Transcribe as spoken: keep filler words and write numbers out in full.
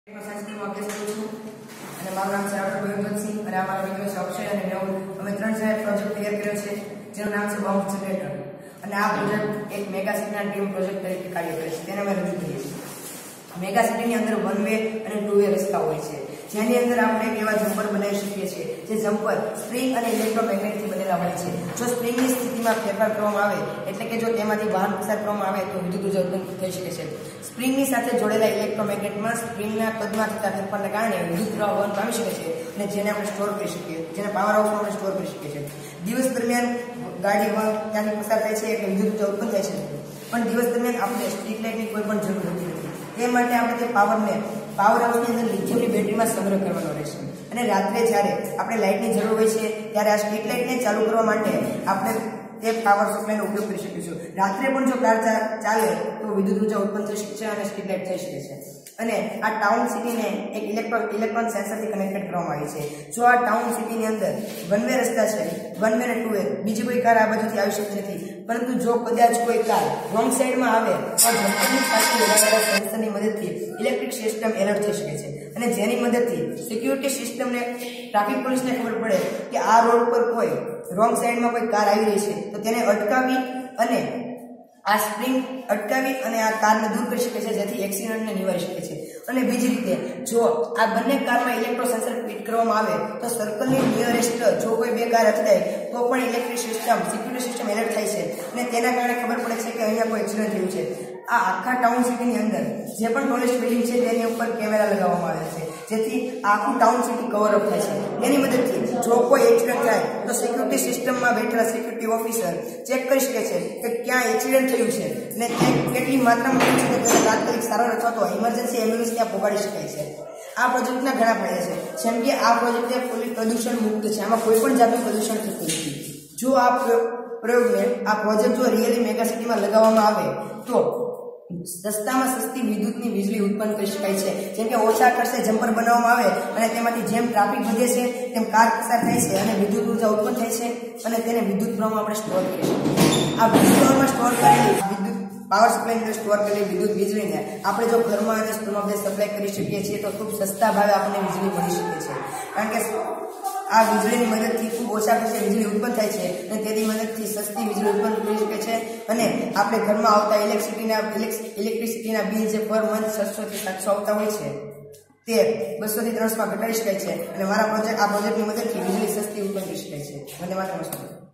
સંસ્કૃતમાં અભ્યાસ કરું છું અને મારું નામ છે ડોક્ટર ભગવતસિંહ અને અમારા મિત્રો છે અક્ષય અને મેહુલ. અમે ત્રણ જણાએ પ્રોજેક્ટ તૈયાર કર્યો છે જેનું નામ છે બાઉન્ડ જનરેટર અને આ પ્રોજેક્ટ એક મેગા સિટીના ડ્રીમ પ્રોજેક્ટ તરીકે કાર્ય કરે છે. તેને અમે રજૂ કરીએ છીએ. મેગા સિટીની અંદર વન વે અને ટુ વે રસ્તા હોય છે જેની અંદર આપણે એક એવા જમ્પર બનાવી શકીએ છીએ જે જમ્પર સ્પ્રિંગ અને ઇલેક્ટ્રોમેગ્નેટથી બનેલા હોય છે. જો સ્પ્રિંગની સ્થિતિમાં ફેરફાર કરવામાં આવે એટલે કે જો તેમાંથી વાહન પસાર કરવામાં આવે તો વિદ્યુત ઉર્જા ઉત્પન્ન થઈ શકે છે. સ્પ્રિંગની સાથે જોડેલા ઇલેક્ટ્રોમેગ્નેટમાં સ્પ્રિંગના કદમાં થતા ફેરફારને કારણે વિદ્યુત પ્રવાહ વહન પામી શકે છે અને જેને આપણે સ્ટોર કરી શકીએ જેને પાવર હાઉસમાં આપણે સ્ટોર કરી શકીએ છીએ. દિવસ દરમિયાન ગાડી ત્યાંથી પસાર થાય છે એટલે વિદ્યુત ઉર્જા ઉત્પન્ન થાય છે પણ દિવસ દરમિયાન આપણે સ્ટ્રીટ લાઇટની કોઈ પણ જરૂર હોતી નથી. તે માટે આપણે તે પાવરને પાવર હાઉસની અંદર લિથિયમની બેટરીમાં સંગ્રહ કરવાનો રહેશે અને રાત્રે જ્યારે આપણે લાઇટની જરૂર હોય છે ત્યારે આ સ્ટ્રીટ લાઇટને ચાલુ કરવા માટે આપણે તે પાવર સપ્લાયનો ઉપયોગ કરી શકીશું. રાત્રે પણ જો કાર ચાલે તો વિદ્યુત ઉર્જા ઉત્પન્ન થઈ શકે છે અને સ્ટ્રીટ લાઇટ થઈ શકે છે. અને આ ટાઉન સિટીને એક ઇલેક્ટ્રોન ઇલેક્ટ્રોન સેન્સરથી કનેક્ટેડ કરવામાં આવી છે. જો આ ટાઉન સિટીની અંદર વન વે રસ્તા છે, વન વે અને ટુ વે, બીજી કોઈ કાર આ બાજુથી આવી શકતી નથી, પરંતુ જો કદાચ કોઈ કાર રોંગ સાઈડમાં આવે તો જમ્પરની સાથે લગાવેલા સેન્સરની મદદથી ઇલેક્ટ્રિક સિસ્ટમ એલર્ટ થઈ શકે છે અને જેની મદદથી સિક્યુરિટી સિસ્ટમને ટ્રાફિક પોલીસને ખબર પડે કે આ રોડ પર કોઈ રોંગ સાઈડમાં કોઈ કાર આવી રહી છે તો તેને અટકાવી અને આ સ્પ્રિંગ અટકાવી અને આ કારને દૂર કરી શકે છે જેથી એક્સિડન્ટને નિવારી શકે છે. અને બીજી રીતે જો આ બંને કારમાં ઇલેક્ટ્રો સેન્સર ફિટ કરવામાં આવે તો સર્કલની નિયરેસ્ટ જો કોઈ બે કાર અથડાય તો પણ electric system security system alert થાય છે અને તેના કારણે ખબર પડે છે કે અહીંયા કોઈ એક્સિડન્ટ થયું છે. આ આખા ટાઉન સિટીની અંદર જે પણ ટોલેસ્ટ બિલ્ડિંગ છે તેની ઉપર કેમેરા લગાવવામાં આવે છે જેથી આખું ટાઉન સિટી કવર અપ થાય છે. એની મદદથી જો કોઈ એક્સિડન્ટ થાય તો સિક્યુરિટી સિસ્ટમમાં બેઠેલા સિક્યુરિટી ઓફિસર ચેક કરી શકે છે કે ક્યાં એક્સિડન્ટ થયું છે અને કેટલી માત્રામાં થયું છે તેને તાત્કાલિક સારવાર અથવા તો ઇમરજન્સી એમ્બ્યુલન્સ ત્યાં પહોંચાડી શકાય છે. આ પ્રોજેક્ટના ઘણા ફાયદા છે જેમ કે આ પ્રોજેક્ટ ફૂલી પ્રદૂષણ મુક્ત છે. આમાં કોઈ પણ જાતનું પ્રદૂષણ થતું નથી. જો આ પ્રયોગને આ પ્રોજેક્ટ જો રિયલી મેગા સિટીમાં લગાવવામાં આવે તો સસ્તામાં સસ્તી વિદ્યુતની વીજળી ઉત્પન્ન કરી શકાય છે. જેમ કે ઓછા ખર્ચે જમ્પર બનાવવામાં આવે અને તેમાંથી જેમ ટ્રાફિક વધે છે તેમ કાર પસાર થાય છે અને વિદ્યુત ઉર્જા ઉત્પન્ન થાય છે અને તેને વિદ્યુત પ્રવાહમાં આપણે સ્ટોર કરી શકીએ. આ વિદ્યુત પ્રવાહમાં સ્ટોર કરેલી વિદ્યુત પાવર સપ્લાયની અંદર સ્ટોર કરેલી વિદ્યુત વીજળીને આપણે જો ઘરમાં અને સ્કૂલમાં આપણે સપ્લાય કરી શકીએ છીએ તો ખૂબ સસ્તા ભાવે આપણને વીજળી મળી શકે છે. કારણ કે આ વીજળીની મદદથી ખૂબ ઓછા ખર્ચે વીજળી ઉત્પન્ન થાય છે અને તેની મદદથી સસ્તી વીજળી ઉત્પન્ન કરી શકે છે અને આપણે ઘરમાં આવતા ઇલેક્ટ્રિસિટીના ઇલેક્ટ્રિસિટીના બિલ જે પર મંથ છસો થી સાતસો આવતા હોય છે તે બસો થી ત્રણસો માં ઘટાડી શકાય છે અને મારા પ્રોજેક્ટ આ પ્રોજેક્ટની મદદથી વીજળી સસ્તી ઉત્પન્ન કરી શકાય છે. ધન્યવાદ. નમસ્કાર.